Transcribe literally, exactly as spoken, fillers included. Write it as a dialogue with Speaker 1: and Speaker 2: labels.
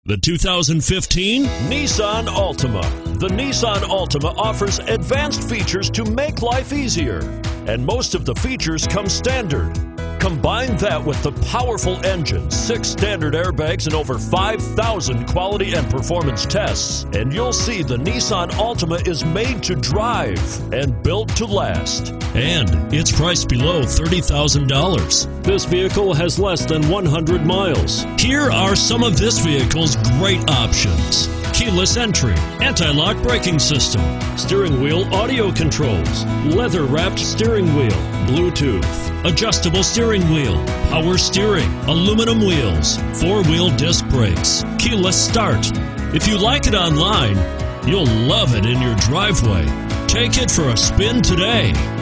Speaker 1: The two thousand fifteen Nissan Altima. The Nissan Altima offers advanced features to make life easier, and most of the features come standard. Combine that with the powerful engine, six standard airbags, and over five thousand quality and performance tests, and you'll see the Nissan Altima is made to drive and built to last. And it's priced below thirty thousand dollars. This vehicle has less than one hundred miles. Here are some of this vehicle's great options: keyless entry, anti-lock braking system, steering wheel audio controls, leather-wrapped steering wheel, Bluetooth, adjustable steering wheel, power steering, aluminum wheels, four-wheel disc brakes, keyless start. If you like it online, you'll love it in your driveway. Take it for a spin today.